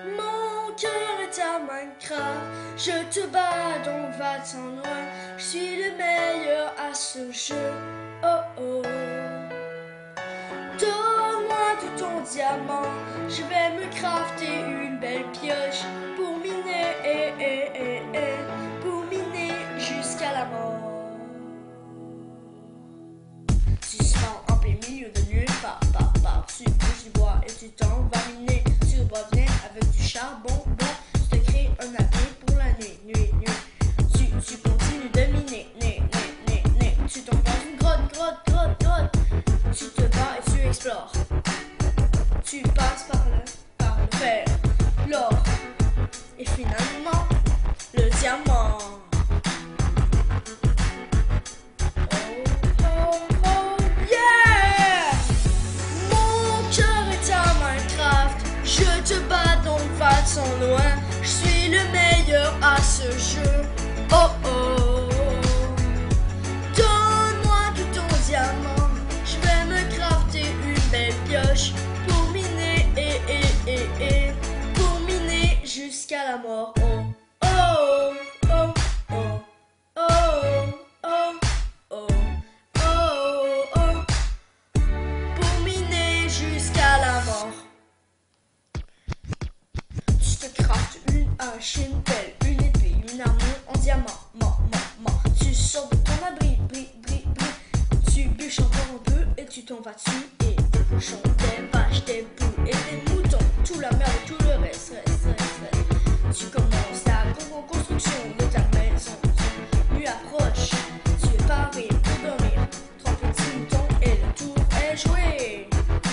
Mon cœur est à Minecraft, je te bats donc va-t'en loin. Je suis le meilleur à ce jeu, oh oh. Donne-moi tout ton diamant, je vais me crafter une belle pioche pour miner, pour miner jusqu'à la mort. Tu seras en plein milieu de nulle part, tu bouges du bois et tu t'en vas miner. Tu reviens avec du charbon, bon, tu te crées un abri pour la nuit. Tu continues de miner, tu tombes dans une grotte, tu te bats et tu explores. Tu passes par le fer, l'or et finalement le diamant. Oh yeah! Mon cœur est à Minecraft, je te bats donc va-t'en loin. Je suis le meilleur à ce jeu, oh oh. Donne-moi tout ton diamant, je vais me crafter une belle pioche pour miner, pour miner jusqu'à la mort, oh oh oh oh oh oh oh oh oh, pour miner jusqu'à la mort. Tu te craftes une hache, une pelle, une épée, une armure en diamant, tu sors de ton abri, tu bûches encore un peu et tu t'en vas dessus. Et des cochons, des vaches, des poules et des moutons, tout la merde et tout le reste. Tu commences ta construction de ta maison. Nuit approche, tu es paré pour dormir. 3 petits moutons et le tour est joué.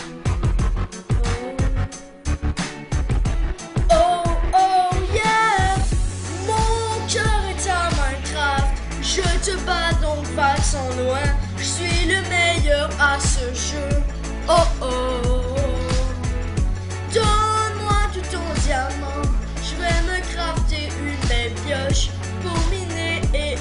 Oh yeah! Mon cœur est à Minecraft, je te bats donc va-t'en loin. Je suis le meilleur à ce jeu, oh oh. Donne-moi tout ton diamant, je vais me crafter une belle pioche pour miner,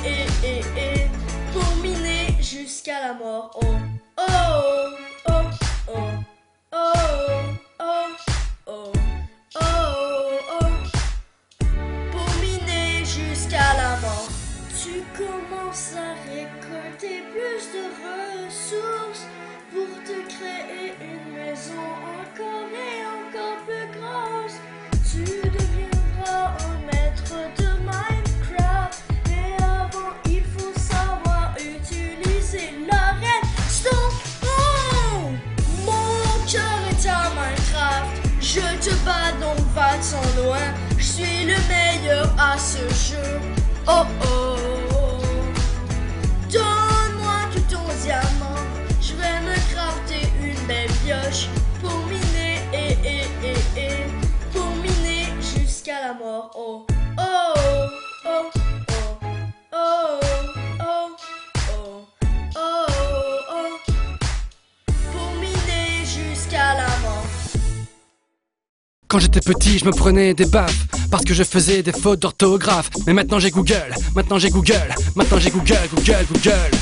pour miner jusqu'à la mort, oh oh oh oh oh oh oh oh oh, pour miner jusqu'à la mort. Tu commences à récolter plus de ressources pour te créer une maison encore et encore plus grosse. Tu deviendras un maître de Minecraft, mais avant il faut savoir utiliser la redstone. Oh! Mon cœur est à Minecraft, je te bats donc va-t'en loin. Je suis le meilleur à ce jeu, oh oh. Donne-moi tout ton diamant, je vais me crafter une belle pioche pour miner, pour miner jusqu'à la mort, oh oh oh oh oh oh oh oh oh, pour miner jusqu'à la mort. Quand j'étais petit, je me prenais des baffes parce que je faisais des fautes d'orthographe. Mais maintenant j'ai Google, Google.